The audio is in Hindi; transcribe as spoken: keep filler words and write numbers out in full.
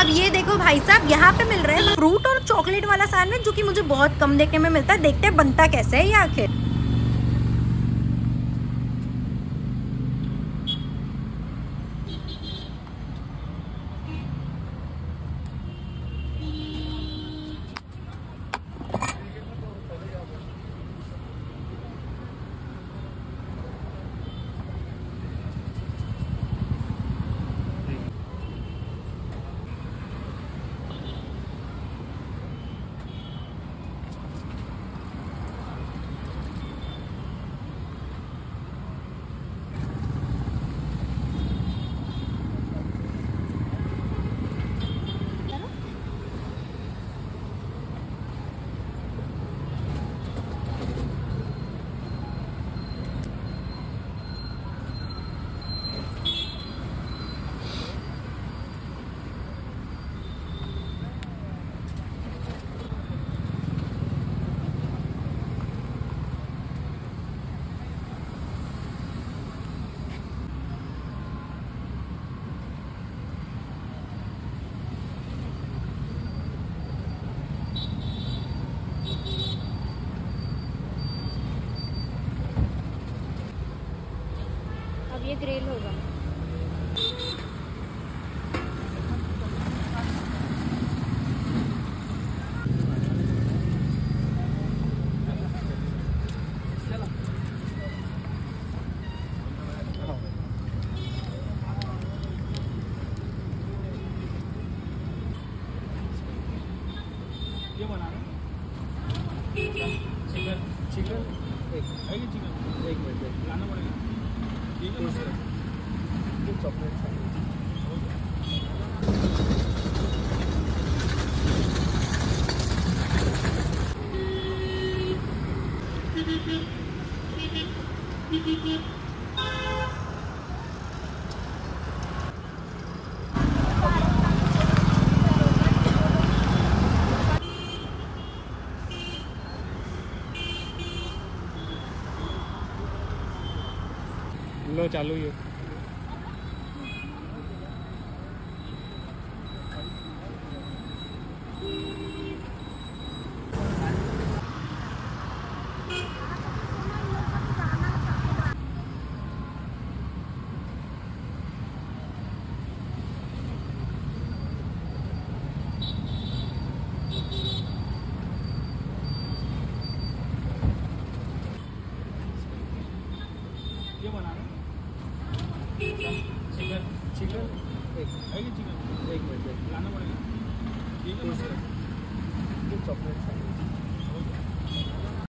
अब ये देखो भाई साहब, यहाँ पे मिल रहा है फ्रूट और चॉकलेट वाला सैंडविच, जो कि मुझे बहुत कम देखने में मिलता है। देखते हैं बनता कैसे है ये आखिर। अब ये ग्रिल होगा। ये बनाना चिकन चिकन एक है ये चिकन एक मिनट लाना पड़ेगा। ठीक है सर, चॉकलेट लो चालू ये ये बनाना चिकन चिकन एक है ये चिकन एक मिनट लाना पड़ेगा। ठीक है सर, चॉकलेट